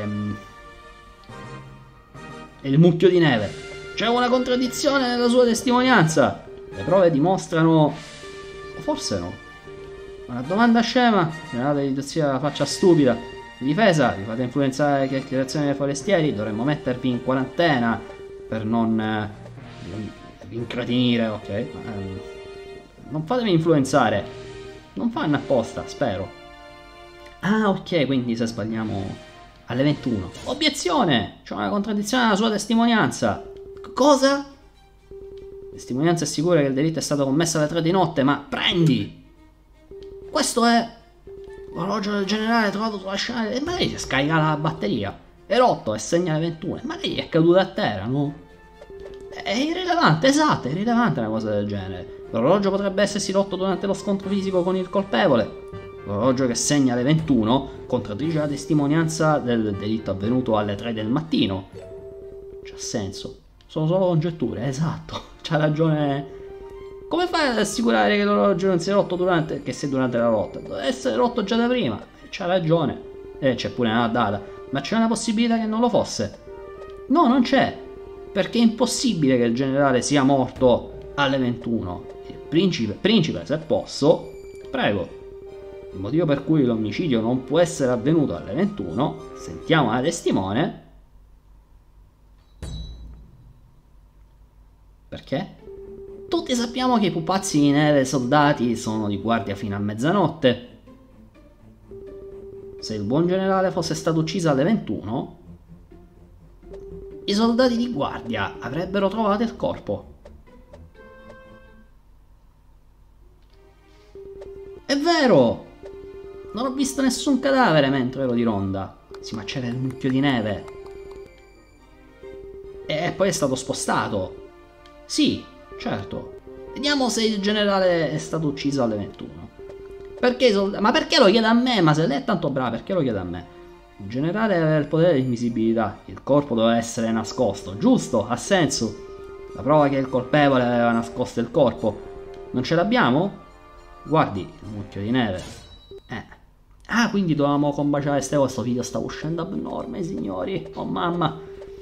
il mucchio di neve. C'è una contraddizione nella sua testimonianza. Le prove dimostrano... O forse no. Una domanda scema, generale di zia la faccia stupida. Di difesa, vi fate influenzare che creazione dei forestieri, dovremmo mettervi in quarantena per non vi incretinire, ok? Non fatemi influenzare. Non fanno apposta, spero. Ah, ok, quindi se sbagliamo alle 21. Obiezione! C'è una contraddizione nella sua testimonianza. Cosa? Testimonianza è sicura che il delitto è stato commesso alle 3 di notte, ma prendi! Questo è l'orologio del generale trovato sulla scena e magari si scarica la batteria. È rotto e segna le 21. Magari è caduto a terra, no? È irrilevante, esatto, è irrilevante una cosa del genere. L'orologio potrebbe essersi rotto durante lo scontro fisico con il colpevole. L'orologio che segna le 21 contraddice la testimonianza del delitto avvenuto alle 3 del mattino. C'ha senso. Sono solo congetture, esatto. C'ha ragione. Come fai ad assicurare che l'orologio non si è rotto durante la lotta? Deve essere rotto già da prima. C'ha ragione. C'è pure una data. Ma c'è una possibilità che non lo fosse? No, non c'è. Perché è impossibile che il generale sia morto alle 21. Principe, se posso, prego. Il motivo per cui l'omicidio non può essere avvenuto alle 21, sentiamo la testimone. Perché? Tutti sappiamo che i pupazzi di neve soldati sono di guardia fino a mezzanotte. Se il buon generale fosse stato ucciso alle 21, i soldati di guardia avrebbero trovato il corpo. È vero! Non ho visto nessun cadavere mentre ero di ronda. Sì, ma c'era il mucchio di neve. E poi è stato spostato. Sì, certo. Vediamo se il generale è stato ucciso alle 21. Perché ma perché lo chiede a me? Ma se lei è tanto brava, perché lo chiede a me? Il generale aveva il potere di invisibilità. Il corpo doveva essere nascosto. Giusto, ha senso. La prova che il colpevole aveva nascosto il corpo. Non ce l'abbiamo? Guardi, il mucchio di neve. Ah, quindi dovevamo combaciare ste cose. Questo video sta uscendo abnorme, signori. Oh mamma.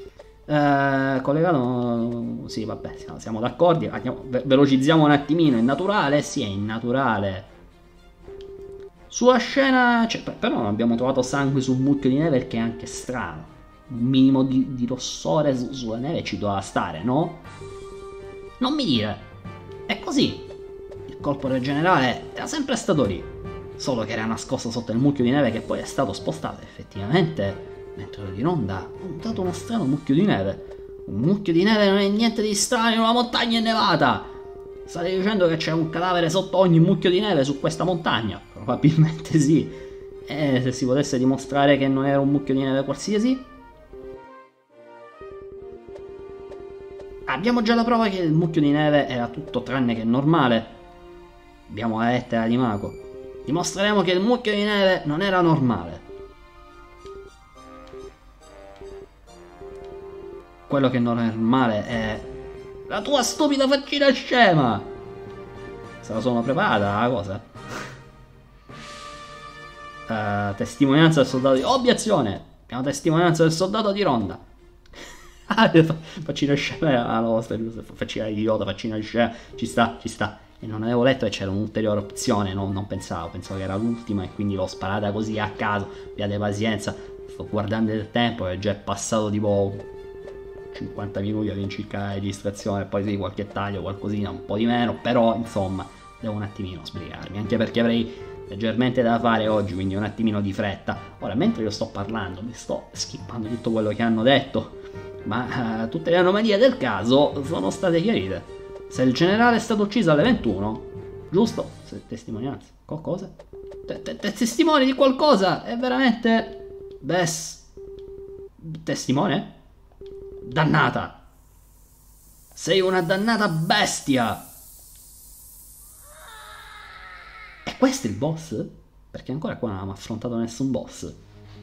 Collegato. Sì, vabbè, siamo d'accordo. Velocizziamo un attimino. È naturale? Sì, è innaturale. Sulla scena. Cioè, però non abbiamo trovato sangue sul mucchio di neve, perché è anche strano. Un minimo di rossore sulla neve ci doveva stare, no? Non mi dire. È così. Il corpo del generale era sempre stato lì. Solo che era nascosto sotto il mucchio di neve che poi è stato spostato. Effettivamente, mentre ero di ronda, ho notato uno strano mucchio di neve. Un mucchio di neve non è niente di strano in una montagna innevata. State dicendo che c'è un cadavere sotto ogni mucchio di neve su questa montagna? Probabilmente sì. E se si potesse dimostrare che non era un mucchio di neve qualsiasi? Abbiamo già la prova che il mucchio di neve era tutto tranne che normale. Abbiamo la lettera di Mako. Dimostreremo che il mucchio di neve non era normale. Quello che non è normale è la tua stupida faccina scema. Se la sono preparata la cosa. Testimonianza del soldato di... Obiezione! Abbiamo testimonianza del soldato di ronda. Faccina scema la nostra. Faccina idiota, faccina scema. Ci sta, ci sta. E non avevo letto che c'era un'ulteriore opzione, non pensavo che era l'ultima e quindi l'ho sparata così a caso. Abbiate pazienza, sto guardando il tempo e già è passato tipo 50 minuti all'incirca di distrazione, poi sì, qualche taglio, qualcosina, un po' di meno, però insomma devo un attimino sbrigarmi, anche perché avrei leggermente da fare oggi, quindi un attimino di fretta. Ora, mentre io sto parlando, mi sto skippando tutto quello che hanno detto, ma tutte le anomalie del caso sono state chiarite. Se il generale è stato ucciso alle 21, giusto? Se testimonianza, qualcosa? Testimoni di qualcosa? È veramente... testimone? Dannata! Sei una dannata bestia! E questo è il boss? Perché ancora qua non abbiamo affrontato nessun boss.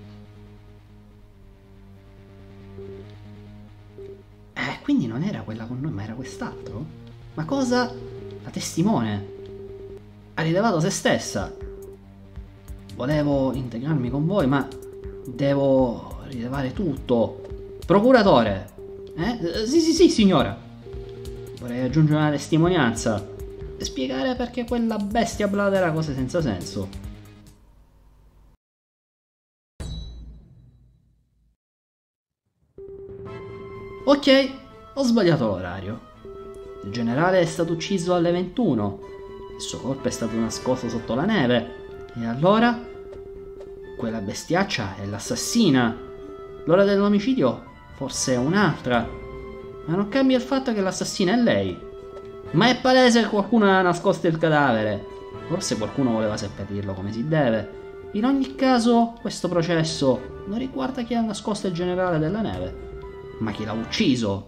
Quindi non era quella con noi, ma era quest'altro? Ma cosa? La testimone ha rilevato se stessa. Volevo integrarmi con voi, ma devo rilevare tutto. Procuratore. Sì, signora. Vorrei aggiungere una testimonianza e spiegare perché quella bestia blatera cose senza senso. Ok, ho sbagliato l'orario. Il generale è stato ucciso alle 21. Il suo corpo è stato nascosto sotto la neve. E allora? Quella bestiaccia è l'assassina. L'ora dell'omicidio forse è un'altra. Ma non cambia il fatto che l'assassina è lei. Ma è palese che qualcuno ha nascosto il cadavere. Forse qualcuno voleva seppellirlo come si deve. In ogni caso, questo processo non riguarda chi ha nascosto il generale della neve, ma chi l'ha ucciso.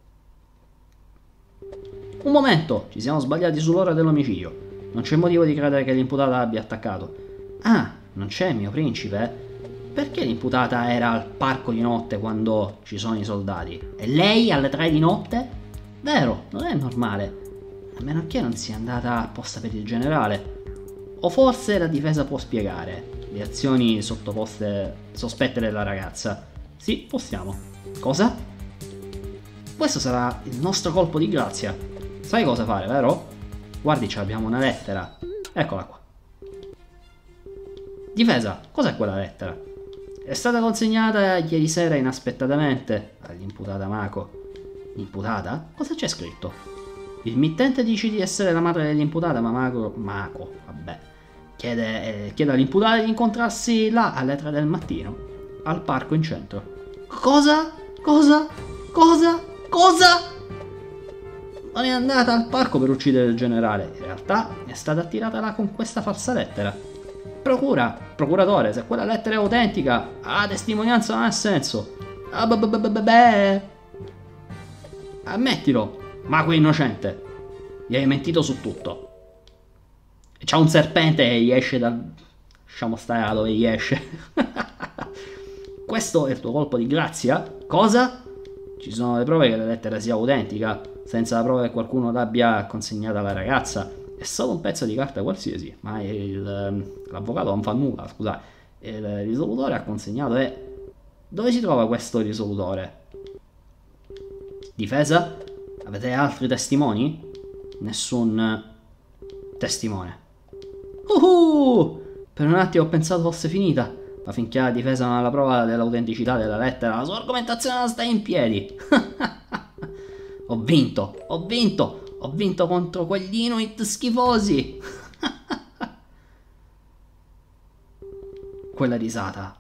Un momento, ci siamo sbagliati sull'ora dell'omicidio. Non c'è motivo di credere che l'imputata abbia attaccato. Ah, non c'è, mio principe? Perché l'imputata era al parco di notte quando ci sono i soldati? E lei alle 3 di notte? Vero, non è normale. A meno che non sia andata apposta per il generale. O forse la difesa può spiegare le azioni sottoposte sospette della ragazza. Sì, possiamo. Cosa? Questo sarà il nostro colpo di grazia. Sai cosa fare, vero? Guardi, abbiamo una lettera. Eccola qua. Difesa, cos'è quella lettera? È stata consegnata ieri sera inaspettatamente all'imputata Mako. L'imputata? Cosa c'è scritto? Il mittente dice di essere la madre dell'imputata, ma Mako, vabbè, chiede all'imputata di incontrarsi là alle 3 del mattino, al parco in centro. Cosa? Non è andata al parco per uccidere il generale, in realtà è stata attirata là con questa falsa lettera. Procuratore, se quella lettera è autentica, la testimonianza non ha senso. Ammettilo, Mako è innocente. Gli hai mentito su tutto. E c'ha un serpente e gli esce dal... Lasciamo stare da dove gli esce. Questo è il tuo colpo di grazia? Cosa? Ci sono le prove che la lettera sia autentica, senza la prova che qualcuno l'abbia consegnata alla ragazza. È solo un pezzo di carta qualsiasi, ma l'avvocato non fa nulla, scusate. Il risolutore ha consegnato Dove si trova questo risolutore? Difesa? Avete altri testimoni? Nessun testimone. Per un attimo ho pensato fosse finita, ma finché la difesa non ha la prova dell'autenticità della lettera, la sua argomentazione non sta in piedi. Ho vinto contro quegli Inuit schifosi. Quella risata.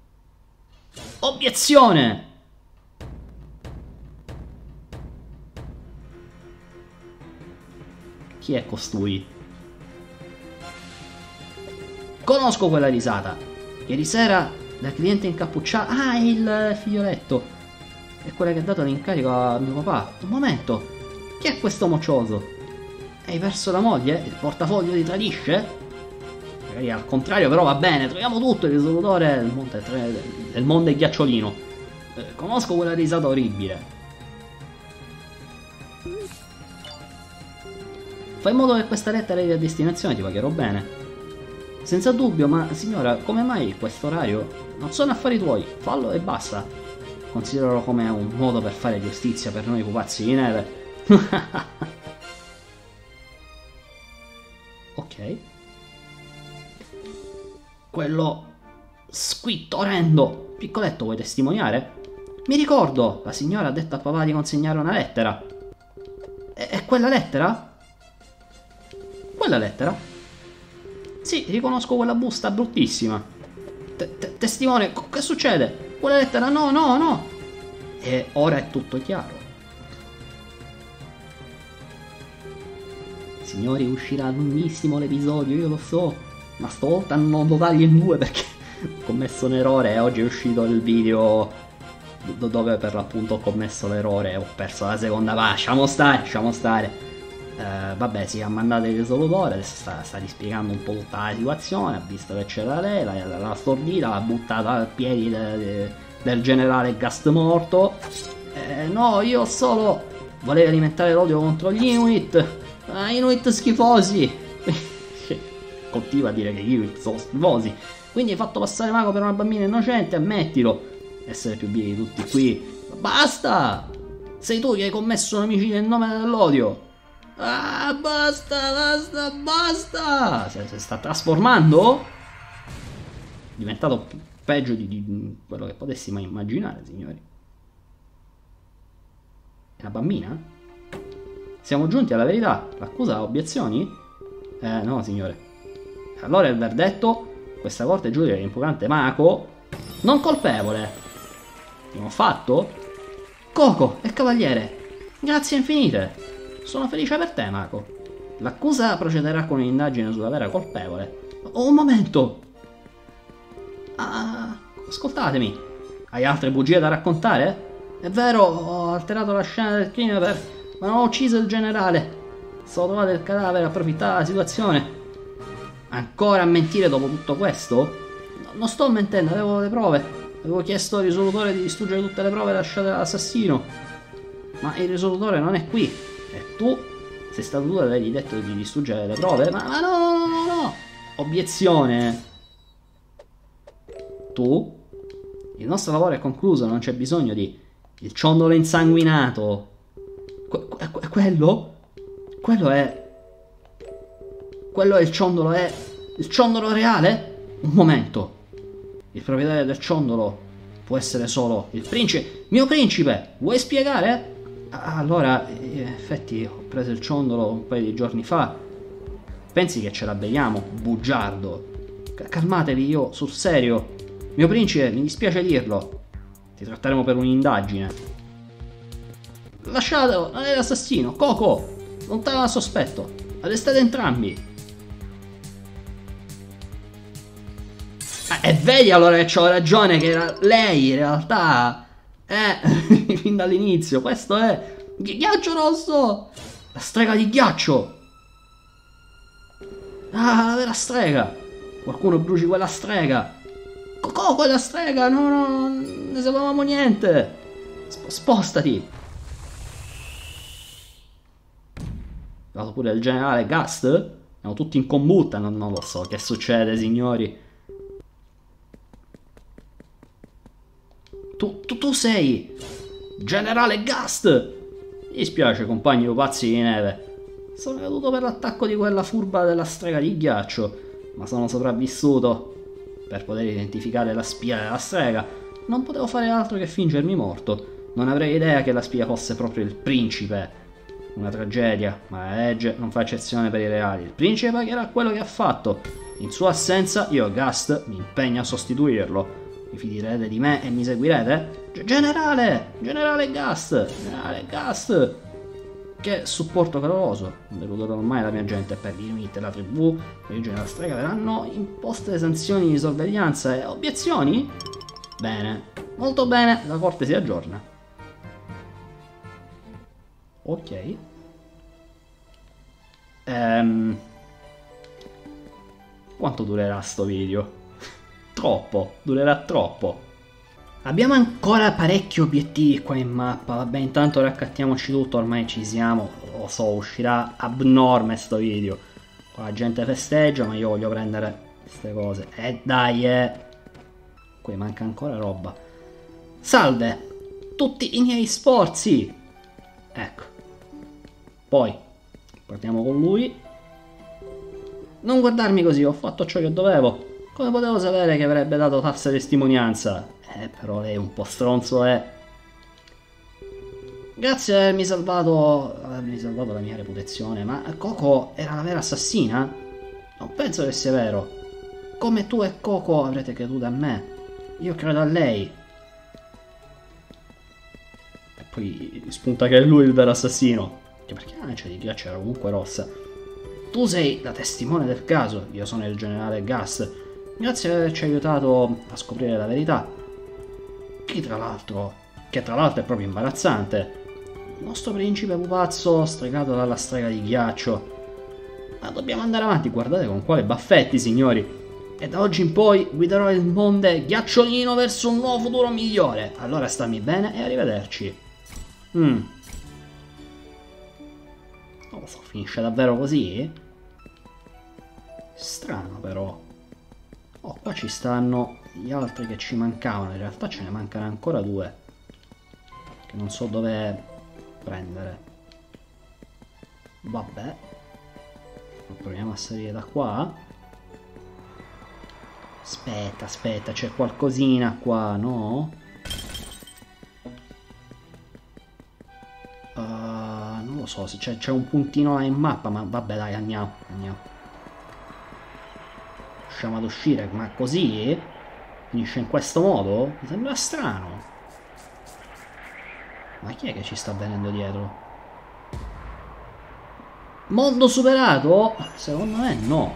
Obiezione! Chi è costui? Conosco quella risata. Ieri sera la cliente incappucciata... Ah, è il figlioletto. È quella che ha dato l'incarico a mio papà. Un momento. Chi è questo moccioso? Hai perso la moglie? Il portafoglio ti tradisce? Magari al contrario, però va bene. Troviamo tutto, il risolutore del Monte Ghiacciolino. Conosco quella risata orribile. Fai in modo che questa lettera arrivi a destinazione, ti pagherò bene. Senza dubbio, ma signora, come mai questo orario? Non sono affari tuoi, fallo e basta. Consideralo come un modo per fare giustizia per noi pupazzi di neve. Ok. Quello squitto orrendo. Piccoletto, vuoi testimoniare? Mi ricordo, la signora ha detto a papà di consegnare una lettera. E quella lettera? Quella lettera? Sì, riconosco quella busta bruttissima. Testimone, che succede? Quella lettera, no, no, no. E ora è tutto chiaro. Signori, uscirà lunghissimo l'episodio, io lo so, ma stavolta non lo taglio in due perché ho commesso un errore e oggi è uscito il video dove per l'appunto ho commesso l'errore e ho perso la seconda parte. Lasciamo stare. Vabbè, si è mandato il risolutore, adesso sta rispiegando un po' tutta la situazione, ha visto che c'era lei, l'ha stordita, l'ha buttata a piedi del generale Gast morto. No, io solo volevo alimentare l'odio contro gli Inuit. Inuit schifosi. Continua a dire che gli Inuit sono schifosi. Quindi hai fatto passare Mako per una bambina innocente, ammettilo. Essere più vivi di tutti qui. Basta! Sei tu che hai commesso un omicidio in nome dell'odio. Ah, basta! Si sta trasformando? È diventato peggio di quello che potessi mai immaginare, signori. È una bambina? Siamo giunti alla verità. L'accusa ha obiezioni? No, signore. Allora il verdetto? Questa corte giudica l'imputante Mako non colpevole. Abbiamo fatto? Coco e cavaliere, grazie infinite. Sono felice per te, Mako. L'accusa procederà con un'indagine sulla vera colpevole. Un momento. Ascoltatemi. Hai altre bugie da raccontare? È vero, ho alterato la scena del crimine ma non ho ucciso il generale. Sono trovato il cadavere, approfittare della situazione. Ancora a mentire dopo tutto questo? Non sto mentendo, avevo le prove. Avevo chiesto al risolutore di distruggere tutte le prove lasciate dall'assassino. Ma il risolutore non è qui. E tu? Sei stato tu ad avergli detto di distruggere le prove? Ma no! Obiezione. Tu? Il nostro lavoro è concluso, non c'è bisogno di... Il ciondolo insanguinato. Quello? Quello è il ciondolo, è... Il ciondolo reale? Un momento. Il proprietario del ciondolo può essere solo il principe. Mio principe, vuoi spiegare? Allora, in effetti ho preso il ciondolo un paio di giorni fa. Pensi che ce la beviamo, bugiardo? Calmatevi, io sul serio. Mio principe, mi dispiace dirlo. Ti tratteremo per un'indagine. Lasciatelo, non è l'assassino. Coco, lontano dal sospetto. Arrestate entrambi. E vedi allora che c'ho ragione, che era lei in realtà. Fin dall'inizio. Questo è ghiaccio rosso. La strega di ghiaccio. La vera strega. Qualcuno bruci quella strega. Quella strega. No, non ne sapevamo niente. Spostati. È dato pure il generale Gast. Siamo tutti in combutta. Non lo so che succede, signori. Tu sei generale Gast. Mi dispiace, compagni pazzi di neve. Sono caduto per l'attacco di quella furba della strega di ghiaccio, ma sono sopravvissuto. Per poter identificare la spia della strega non potevo fare altro che fingermi morto. Non avrei idea che la spia fosse proprio il principe. Una tragedia, ma la legge non fa eccezione per i reali. Il principe pagherà quello che ha fatto. In sua assenza io, Gast, mi impegno a sostituirlo. Vi fiderete di me e mi seguirete? Generale Gast! Che supporto caloroso. Non deluderò mai la mia gente. Per gli Inuit e la tribù, le leggi della strega verranno imposte sanzioni di sorveglianza e obiezioni? Bene, molto bene, la corte si aggiorna. Ok. Quanto durerà sto video? Troppo, durerà troppo. Abbiamo ancora parecchi obiettivi qua in mappa. Vabbè, intanto raccattiamoci tutto, ormai ci siamo. Lo so, uscirà abnorme sto video. Qua la gente festeggia, ma io voglio prendere queste cose. Dai, qui manca ancora roba. Salve, tutti i miei sforzi. Ecco. Poi partiamo con lui. Non guardarmi così, ho fatto ciò che dovevo. Come potevo sapere che avrebbe dato falsa testimonianza? Però lei un po' stronzo è. Grazie di avermi salvato la mia reputazione, ma Coco era la vera assassina? Non penso che sia vero. Come tu e Coco avrete creduto a me. Io credo a lei. E poi spunta che è lui il vero assassino. Che perché la lancia di ghiaccio era comunque rossa. Tu sei la testimone del caso, io sono il generale Gus. Grazie per averci aiutato a scoprire la verità. Che tra l'altro è proprio imbarazzante. Il nostro principe pupazzo stregato dalla strega di ghiaccio. Ma dobbiamo andare avanti, guardate con quale baffetti, signori. E da oggi in poi guiderò il Monte Ghiacciolino verso un nuovo futuro migliore. Allora stammi bene e arrivederci. Non lo so, finisce davvero così? Strano però. Oh, qua ci stanno gli altri che ci mancavano. In realtà ce ne mancano ancora 2. Che non so dove prendere. Vabbè. Proviamo a salire da qua. Aspetta, c'è qualcosina qua, no? Non lo so, se c'è un puntino là in mappa, ma vabbè dai, andiamo. Riusciamo ad uscire, ma così? Finisce in questo modo? Mi sembra strano. Ma chi è che ci sta venendo dietro? Mondo superato? Secondo me no.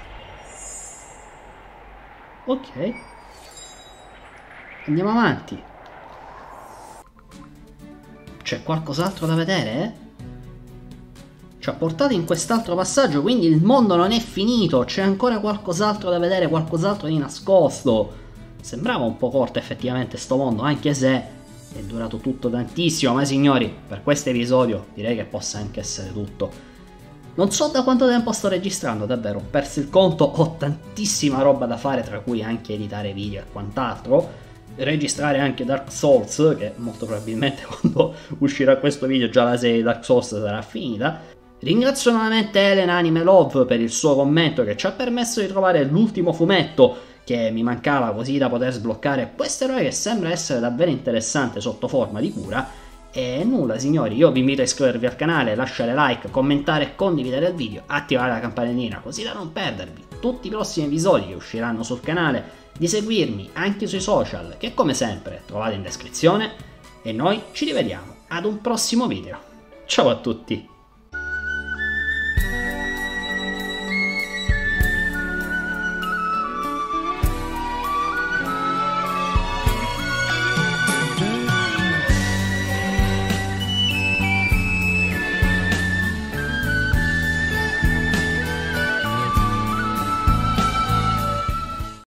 Ok. Andiamo avanti. C'è qualcos'altro da vedere? Ci ha portato in quest'altro passaggio, quindi il mondo non è finito. C'è ancora qualcos'altro da vedere, qualcos'altro di nascosto. Sembrava un po' corto effettivamente sto mondo, anche se è durato tutto tantissimo. Ma signori, per questo episodio direi che possa anche essere tutto. Non so da quanto tempo sto registrando, davvero, ho perso il conto, ho tantissima roba da fare, tra cui anche editare video e quant'altro. Registrare anche Dark Souls, che molto probabilmente quando uscirà questo video già la serie Dark Souls sarà finita. Ringrazio nuovamente Elena Anime Love per il suo commento che ci ha permesso di trovare l'ultimo fumetto che mi mancava, così da poter sbloccare questo eroe che sembra essere davvero interessante sotto forma di cura. E nulla signori, io vi invito a iscrivervi al canale, lasciare like, commentare e condividere il video, attivare la campanellina così da non perdervi tutti i prossimi episodi che usciranno sul canale, di seguirmi anche sui social che come sempre trovate in descrizione e noi ci rivediamo ad un prossimo video. Ciao a tutti!